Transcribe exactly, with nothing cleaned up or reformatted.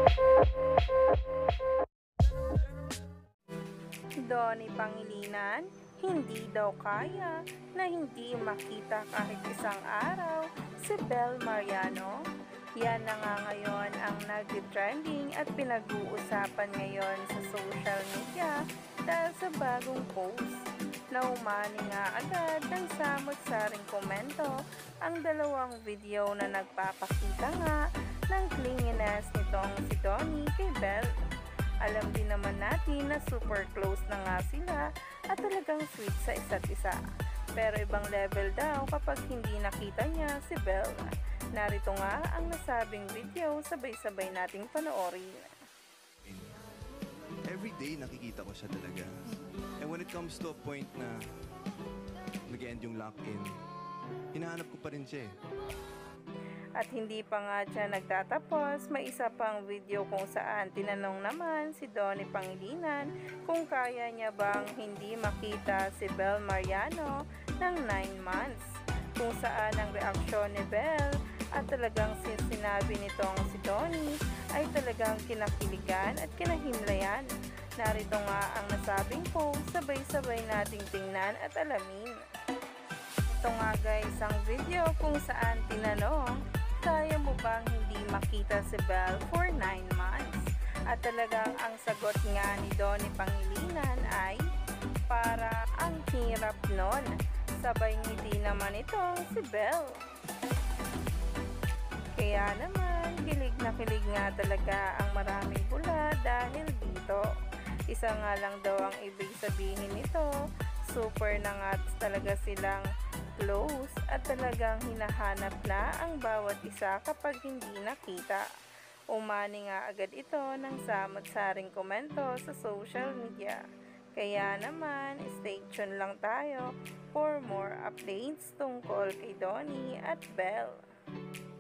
Donnie Pangilinan, hindi daw kaya na hindi makita kahit isang araw si Bel Mariano. Yan na nga ngayon ang nag-trending at pinag-uusapan ngayon sa social media dahil sa bagong post. Naumani nga agad ng samot-saring komento ang dalawang video na nagpapakita nga ng clinginess nitong si Donnie kay Bel. Alam din naman natin na super close na nga sila at talagang sweet sa isa't isa. Pero ibang level daw kapag hindi nakita niya si Bel. Narito nga ang nasabing video, sabay-sabay nating panoorin. Every day nakikita ko siya talaga. And when it comes to a point na nag-end yung lock-in, hinahanap ko pa rin siya eh. At hindi pa nga siya nagtatapos, may isa pang video kung saan tinanong naman si Donnie Pangilinan kung kaya niya bang hindi makita si Bel Mariano ng nine months. Kung saan ang reaksyon ni Bel at talagang sinabi nitong si Donnie ay talagang kinakiligan at kinahimlayan. Narito nga ang nasabing post, sabay-sabay nating tingnan at alamin. Ito nga guys ang video kung saan tinanong, kaya mo bang hindi makita si Bel for nine months? At talagang ang sagot nga ni Donnie Pangilinan ay, para ang hirap nun. Sabay ngiti naman itong si Bel. Kaya naman, kilig na kilig nga talaga ang maraming bula dahil dito. Isa nga lang daw ang ibig sabihin nito, super na nga talaga silang close at talagang hinahanap na ang bawat isa kapag hindi nakita. Umani nga agad ito ng samot-saring komento sa social media. Kaya naman, stay tuned lang tayo for more updates tungkol kay Donnie at Bel.